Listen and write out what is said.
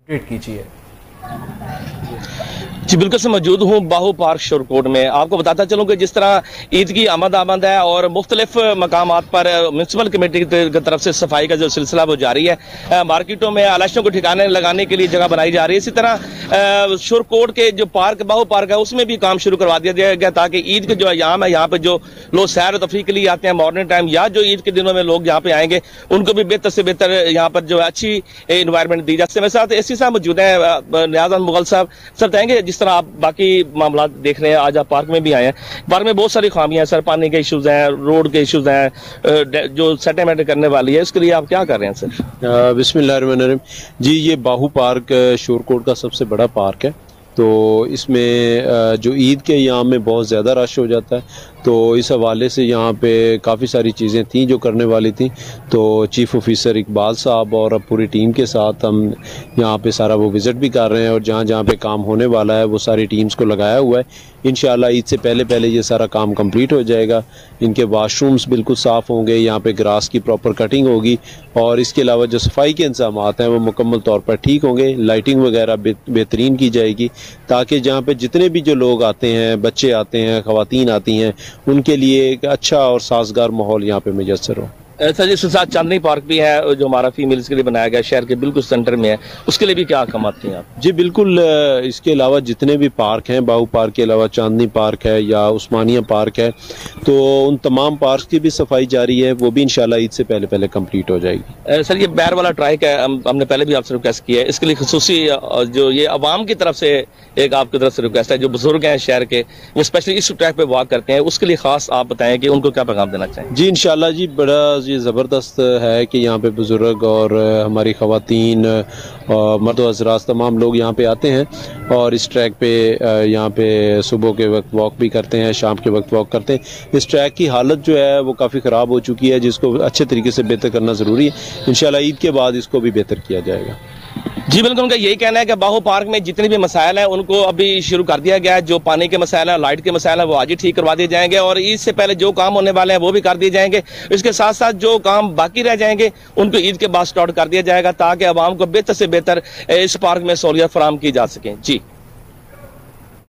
कीजिए। जी बिल्कुल से मौजूद हूँ बाहू पार्क शोरकोट में। आपको बताता चलूँ कि जिस तरह ईद की आमद है और मुख्तलिफ मकामात पर म्यूनसिपल कमेटी की तरफ से सफाई का जो सिलसिला वो जारी है। मार्केटों में आलाशों को ठिकाने लगाने के लिए जगह बनाई जा रही है। इसी तरह शोरकोट के जो पार्क बाहू पार्क है उसमें भी काम शुरू करवा दिया गया ताकि ईद के जो अयाम है यहाँ पे जो लोग सैर तफरी के लिए आते हैं मॉर्निंग टाइम या जो ईद के दिनों में लोग यहाँ पे आएंगे उनको भी बेहतर से बेहतर यहाँ पर जो अच्छी इन्वायरमेंट दी जाती है। मेरे साथ एसपी साहब मौजूद हैं, नियाज अहमद मुगल साहब। सर कहेंगे जिस तरह आप बाकी मामला देख रहे हैं, आज आप पार्क में भी आए हैं, पार्क में बहुत सारी खामियां हैं सर, पानी के इश्यूज हैं, रोड के इश्यूज हैं, जो सेटलमेंट करने वाली है उसके लिए आप क्या कर रहे हैं सर? बिस्मिल्लाहिर्रहमानिर्रहीम जी, ये बाहू पार्क शोरकोट का सबसे बड़ा पार्क है। तो इसमें जो ईद के यहाँ में बहुत ज़्यादा रश हो जाता है, तो इस हवाले से यहाँ पे काफ़ी सारी चीज़ें थी जो करने वाली थी। तो चीफ़ ऑफिसर इकबाल साहब और पूरी टीम के साथ हम यहाँ पे सारा वो विज़िट भी कर रहे हैं और जहाँ जहाँ पे काम होने वाला है वो सारी टीम्स को लगाया हुआ है। इंशाल्लाह ईद से पहले ये सारा काम कंप्लीट हो जाएगा। इनके वाशरूम्स बिल्कुल साफ़ होंगे, यहाँ पे ग्रास की प्रॉपर कटिंग होगी और इसके अलावा जो सफाई के इंतजामात हैं वो मुकम्मल तौर पर ठीक होंगे। लाइटिंग वगैरह बेहतरीन की जाएगी ताकि जहाँ पे जितने भी जो लोग आते हैं, बच्चे आते हैं, ख़वातीन आती हैं, उनके लिए एक अच्छा और साजगार माहौल यहाँ पे मुयस्सर हो। सर इसके साथ चांदनी पार्क भी है जो हमारा फीमेल्स के लिए बनाया गया, शहर के बिल्कुल सेंटर में है, उसके लिए भी क्या काम आती हैं आप? जी बिल्कुल, इसके अलावा जितने भी पार्क हैं, बाहू पार्क के अलावा चांदनी पार्क है या उस्मानिया पार्क है, तो उन तमाम पार्क की भी सफाई जारी है, वो भी इंशाल्लाह ईद से पहले कंप्लीट हो जाएगी। सर ये बैर वाला ट्रैक है, हमने पहले भी आपसे रिक्वेस्ट किया है, इसके लिए खसूसी जो ये अवाम की तरफ से एक आपकी तरफ से रिक्वेस्ट है, जो बुजुर्ग हैं शहर के वो स्पेशली इस ट्रैक पे वॉक करते हैं, उसके लिए खास आप बताएं कि उनको क्या पैगाम देना चाहें? जी इंशाल्लाह जी, बड़ा ये ज़बरदस्त है कि यहाँ पे बुज़ुर्ग और हमारी ख़वातीन मर्द हज़रात तमाम लोग यहाँ पे आते हैं और इस ट्रैक पे यहाँ पे सुबह के वक्त वॉक भी करते हैं, शाम के वक्त वॉक करते हैं। इस ट्रैक की हालत जो है वो काफ़ी ख़राब हो चुकी है, जिसको अच्छे तरीके से बेहतर करना ज़रूरी है। इंशाल्लाह ईद के बाद इसको भी बेहतर किया जाएगा। जी बिल्कुल, उनका यही कहना है कि बाहू पार्क में जितने भी मसाइल हैं उनको अभी शुरू कर दिया गया है। जो पानी के मसाइल हैं, लाइट के मसाइल हैं, वो आज ही ठीक करवा दिए जाएंगे और ईद से पहले जो काम होने वाले हैं वो भी कर दिए जाएंगे। इसके साथ साथ जो काम बाकी रह जाएंगे उनको ईद के बाद स्टार्ट कर दिया जाएगा ताकि आवाम को बेहतर से बेहतर इस पार्क में सहूलियत फराहम की जा सके। जी।